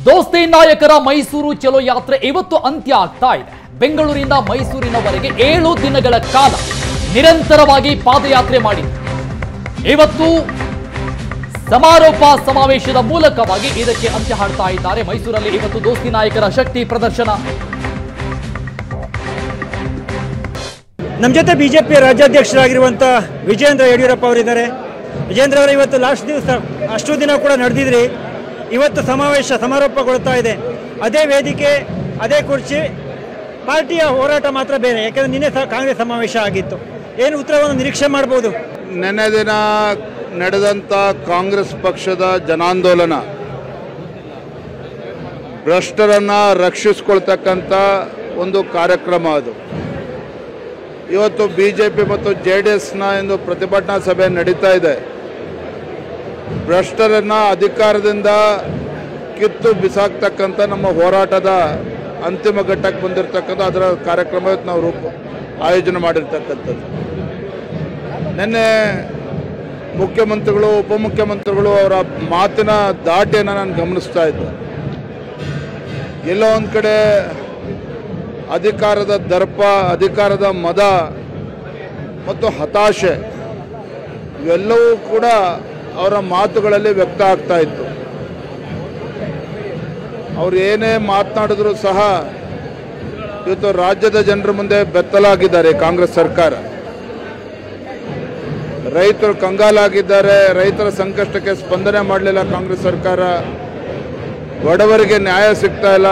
ದೋಸ್ತಿ ನಾಯಕರ ಮೈಸೂರು ಚಲೋ ಯಾತ್ರೆ ಇವತ್ತು ಅಂತ್ಯ ಆಗ್ತಾ ಇದೆ. ಬೆಂಗಳೂರಿನಿಂದ ಮೈಸೂರಿನವರೆಗೆ 7 ದಿನಗಳ ಕಾಲ ನಿರಂತರವಾಗಿ ಪಾದಯಾತ್ರೆ ಮಾಡಿದೆ. ಇವತ್ತು ಸಮಾರೋಪ ಸಮಾವೇಶದ ಮೂಲಕವಾಗಿ ಇದಕ್ಕೆ ಅಂತ್ಯ ಹಾಡ್ತಾ ಇದ್ದಾರೆ. ಮೈಸೂರಲ್ಲಿ ಇವತ್ತು ದೋಸ್ತಿ ನಾಯಕರ ಶಕ್ತಿ ಪ್ರದರ್ಶನ. ನಮ್ಮ ಜೊತೆ ಬಿಜೆಪಿ ರಾಜ್ಯಾಧ್ಯಕ್ಷರಾಗಿರುವಂತ ವಿಜೇಂದ್ರ ಯಡಿಯೂರಪ್ಪ ಅವರಿದ್ದಾರೆ. ವಿಜೇಂದ್ರ ಅವರು ಇವತ್ತು ಲಾಸ್ಟ್ ದಿವಸ ಅಷ್ಟು ದಿನ ಕೂಡ ನಡೆದಿದ್ರಿ. ಇವತ್ತು ಸಮಾವೇಶ ಸಮಾರೋಪಗೊಳ್ತಾ ಇದೆ. ಅದೇ ವೇದಿಕೆ, ಅದೇ ಕುರ್ಚಿ, ಪಾರ್ಟಿಯ ಹೋರಾಟ ಮಾತ್ರ ಬೇರೆ. ಯಾಕಂದ್ರೆ ನಿನ್ನೆ ಕಾಂಗ್ರೆಸ್ ಸಮಾವೇಶ ಆಗಿತ್ತು. ಏನು ಉತ್ತರವನ್ನು ನಿರೀಕ್ಷೆ ಮಾಡಬಹುದು? ನಿನ್ನೆ ದಿನ ನಡೆದಂಥ ಕಾಂಗ್ರೆಸ್ ಪಕ್ಷದ ಜನಾಂದೋಲನ ಭ್ರಷ್ಟರನ್ನು ರಕ್ಷಿಸಿಕೊಳ್ತಕ್ಕಂಥ ಒಂದು ಕಾರ್ಯಕ್ರಮ ಅದು. ಇವತ್ತು BJP ಮತ್ತು JDSನ ಒಂದು ಪ್ರತಿಭಟನಾ ಸಭೆ ನಡೀತಾ ಇದೆ. ಭ್ರಷ್ಟರನ್ನು ಅಧಿಕಾರದಿಂದ ಕಿತ್ತು ಬಿಸಾಕ್ತಕ್ಕಂಥ ನಮ್ಮ ಹೋರಾಟದ ಅಂತಿಮ ಘಟ್ಟಕ್ಕೆ ಬಂದಿರತಕ್ಕಂಥ ಅದರ ಕಾರ್ಯಕ್ರಮ ನಾವು ಆಯೋಜನೆ ಮಾಡಿರ್ತಕ್ಕಂಥದ್ದು. ನಿನ್ನೆ ಮುಖ್ಯಮಂತ್ರಿಗಳು, ಉಪಮುಖ್ಯಮಂತ್ರಿಗಳು ಅವರ ಮಾತಿನ ದಾಟಿಯನ್ನು ನಾನು ಗಮನಿಸ್ತಾ ಇದ್ದೆ. ಎಲ್ಲೋ ಒಂದು ಕಡೆ ಅಧಿಕಾರದ ದರ್ಪ, ಅಧಿಕಾರದ ಮದ ಮತ್ತು ಹತಾಶೆ ಇವೆಲ್ಲವೂ ಕೂಡ ಅವರ ಮಾತುಗಳಲ್ಲಿ ವ್ಯಕ್ತ ಆಗ್ತಾ ಇತ್ತು. ಅವರು ಏನೇ ಮಾತನಾಡಿದ್ರು ಸಹ ಇವತ್ತು ರಾಜ್ಯದ ಜನರ ಮುಂದೆ ಬೆತ್ತಲಾಗಿದ್ದಾರೆ ಕಾಂಗ್ರೆಸ್ ಸರ್ಕಾರ. ರೈತರು ಕಂಗಾಲಾಗಿದ್ದಾರೆ. ರೈತರ ಸಂಕಷ್ಟಕ್ಕೆ ಸ್ಪಂದನೆ ಮಾಡಲಿಲ್ಲ ಕಾಂಗ್ರೆಸ್ ಸರ್ಕಾರ. ಬಡವರಿಗೆ ನ್ಯಾಯ ಸಿಗ್ತಾ ಇಲ್ಲ.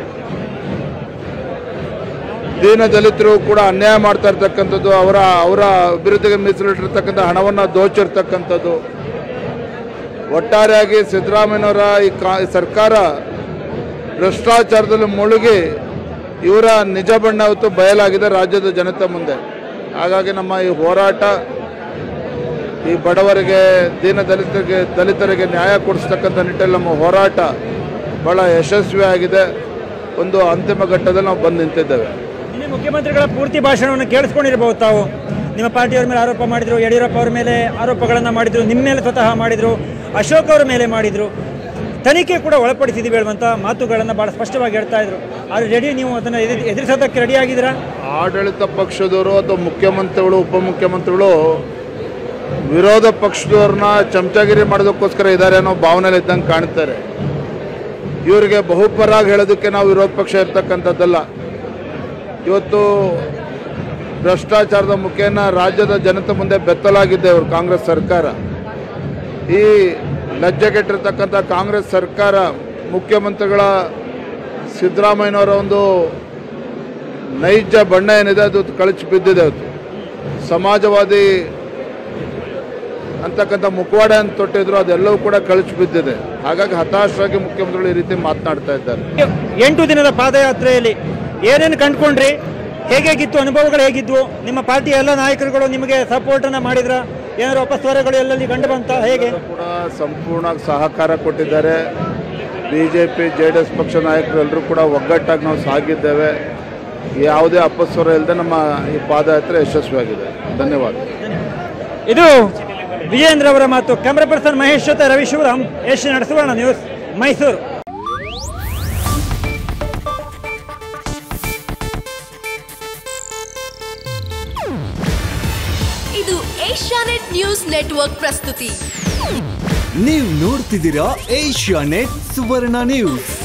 ದೀನ ದಲಿತರು ಕೂಡ ಅನ್ಯಾಯ ಮಾಡ್ತಾ ಇರ್ತಕ್ಕಂಥದ್ದು, ಅವರ ಅಭಿವೃದ್ಧಿಗೆ ಮೀಸಲಿಟ್ಟಿರ್ತಕ್ಕಂಥ ಹಣವನ್ನು ದೋಚಿರ್ತಕ್ಕಂಥದ್ದು. ಒಟ್ಟಾರೆಯಾಗಿ ಸಿದ್ದರಾಮಯ್ಯನವರ ಈ ಸರ್ಕಾರ ಭ್ರಷ್ಟಾಚಾರದಲ್ಲಿ ಮುಳುಗಿ ಇವರ ನಿಜ ಬಣ್ಣ ಇವತ್ತು ಬಯಲಾಗಿದೆ ರಾಜ್ಯದ ಜನತೆ ಮುಂದೆ. ಹಾಗಾಗಿ ನಮ್ಮ ಈ ಹೋರಾಟ ಈ ಬಡವರಿಗೆ, ದೀನ ದಲಿತರಿಗೆ ನ್ಯಾಯ ಕೊಡಿಸ್ತಕ್ಕಂಥ ನಿಟ್ಟಲ್ಲಿ ನಮ್ಮ ಹೋರಾಟ ಬಹಳ ಯಶಸ್ವಿಯಾಗಿದೆ. ಒಂದು ಅಂತಿಮ ಘಟ್ಟದಲ್ಲಿ ನಾವು ಬಂದು ನಿಂತಿದ್ದೇವೆ. ಇಲ್ಲಿ ಮುಖ್ಯಮಂತ್ರಿಗಳ ಪೂರ್ತಿ ಭಾಷಣವನ್ನು ಕೇಳಿಸ್ಕೊಂಡಿರಬಹುದು ತಾವು. ನಿಮ್ಮ ಪಾರ್ಟಿಯವರ ಮೇಲೆ ಆರೋಪ ಮಾಡಿದ್ರು, ಯಡಿಯೂರಪ್ಪ ಅವರ ಮೇಲೆ ಆರೋಪಗಳನ್ನು ಮಾಡಿದ್ರು, ನಿಮ್ಮ ಮೇಲೆ ಸ್ವತಃ ಮಾಡಿದ್ರು, ಅಶೋಕ್ ಅವರ ಮೇಲೆ ಮಾಡಿದ್ರು, ತನಿಖೆ ಕೂಡ ಒಳಪಡಿಸಿದ್ದೀವಿ ಹೇಳುವಂಥ ಮಾತುಗಳನ್ನು ಭಾಳ ಸ್ಪಷ್ಟವಾಗಿ ಹೇಳ್ತಾ ಇದ್ರು. ಆದರೆ ರೆಡಿ, ನೀವು ಅದನ್ನು ಎದುರಿಸೋದಕ್ಕೆ ರೆಡಿ ಆಗಿದ್ದೀರಾ? ಆಡಳಿತ ಪಕ್ಷದವರು ಅಥವಾ ಮುಖ್ಯಮಂತ್ರಿಗಳು, ಉಪಮುಖ್ಯಮಂತ್ರಿಗಳು ವಿರೋಧ ಪಕ್ಷದವ್ರನ್ನ ಚಮಚಾಗಿರಿ ಮಾಡೋದಕ್ಕೋಸ್ಕರ ಇದ್ದಾರೆ ಅನ್ನೋ ಭಾವನೆಯಲ್ಲಿ ಇದ್ದಂಗೆ ಕಾಣ್ತಾರೆ. ಇವರಿಗೆ ಬಹುಪರಾಗಿ ಹೇಳೋದಕ್ಕೆ ನಾವು ವಿರೋಧ ಪಕ್ಷ ಇರ್ತಕ್ಕಂಥದ್ದಲ್ಲ. ಇವತ್ತು ಭ್ರಷ್ಟಾಚಾರದ ಮುಖೇನ ರಾಜ್ಯದ ಜನತೆ ಮುಂದೆ ಬೆತ್ತಲಾಗಿದೆ ಅವರು ಕಾಂಗ್ರೆಸ್ ಸರ್ಕಾರ. ಈ ಲಜ್ಜೆಗೆಟ್ಟಿರ್ತಕ್ಕಂಥ ಕಾಂಗ್ರೆಸ್ ಸರ್ಕಾರ, ಮುಖ್ಯಮಂತ್ರಿಗಳ ಸಿದ್ದರಾಮಯ್ಯನವರ ಒಂದು ನೈಜ ಬಣ್ಣ ಏನಿದೆ ಅದು ಕಳಚಿ ಬಿದ್ದಿದೆ. ಅದು ಸಮಾಜವಾದಿ ಅಂತಕ್ಕಂಥ ಮುಖವಾಡ ಅಂತ ತೊಟ್ಟಿದ್ರು, ಅದೆಲ್ಲವೂ ಕೂಡ ಕಳಚಿ ಬಿದ್ದಿದೆ. ಹಾಗಾಗಿ ಹತಾಶರಾಗಿ ಮುಖ್ಯಮಂತ್ರಿಗಳು ಈ ರೀತಿ ಮಾತನಾಡ್ತಾ ಇದ್ದಾರೆ. 8 ದಿನದ ಪಾದಯಾತ್ರೆಯಲ್ಲಿ ಏನೇನು ಕಂಡುಕೊಂಡ್ರಿ? ಹೇಗಿತ್ತು ಅನುಭವಗಳು? ಹೇಗಿದ್ವು? ನಿಮ್ಮ ಪಾರ್ಟಿಯ ಎಲ್ಲ ನಾಯಕರುಗಳು ನಿಮಗೆ ಸಪೋರ್ಟನ್ನು ಮಾಡಿದ್ರ? ಏನಾದ್ರು ಅಪಸ್ವರಗಳು ಎಲ್ಲಲ್ಲಿ ಕಂಡು ಬಂತ? ಹೇಗೆ ಕೂಡ ಸಂಪೂರ್ಣ ಸಹಕಾರ ಕೊಟ್ಟಿದ್ದಾರೆ. BJP JDS ಪಕ್ಷ ನಾಯಕರು ಎಲ್ಲರೂ ಕೂಡ ಒಗ್ಗಟ್ಟಾಗಿ ನಾವು ಸಾಗಿದ್ದೇವೆ. ಯಾವುದೇ ಅಪಸ್ವರ ಇಲ್ಲದೆ ನಮ್ಮ ಈ ಪಾದಯಾತ್ರೆ ಯಶಸ್ವಿಯಾಗಿದೆ. ಧನ್ಯವಾದ. ಇದು ವಿಜೇಂದ್ರ ಅವರ ಮಾತು. ಕ್ಯಾಮರಾ ಪರ್ಸನ್ ಮಹೇಶ್ ಜೊತೆ ರವಿ ಶಿವರಾಮ್, ಏಷ್ಯನ್ ಸುವರ್ಣ ನ್ಯೂಸ್, ಮೈಸೂರು. ಇದು ಏಷ್ಯಾನೆಟ್ ನ್ಯೂಸ್ ನೆಟ್ವರ್ಕ್ ಪ್ರಸ್ತುತಿ. ನೀವು ನೋಡ್ತಿದ್ದೀರಾ ಏಷ್ಯಾನೆಟ್ ಸುವರ್ಣ ನ್ಯೂಸ್.